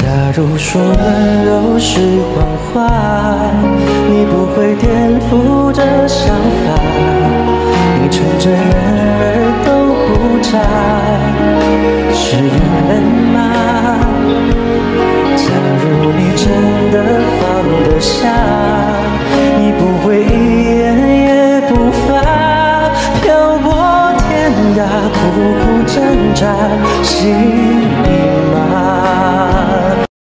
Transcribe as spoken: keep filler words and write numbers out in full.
如说温柔是谎话，你不会颠覆这想法，你承认人儿都不差，是人吗？假如你真的放得下，你不会一言也不发，漂泊天涯，苦苦挣扎，心里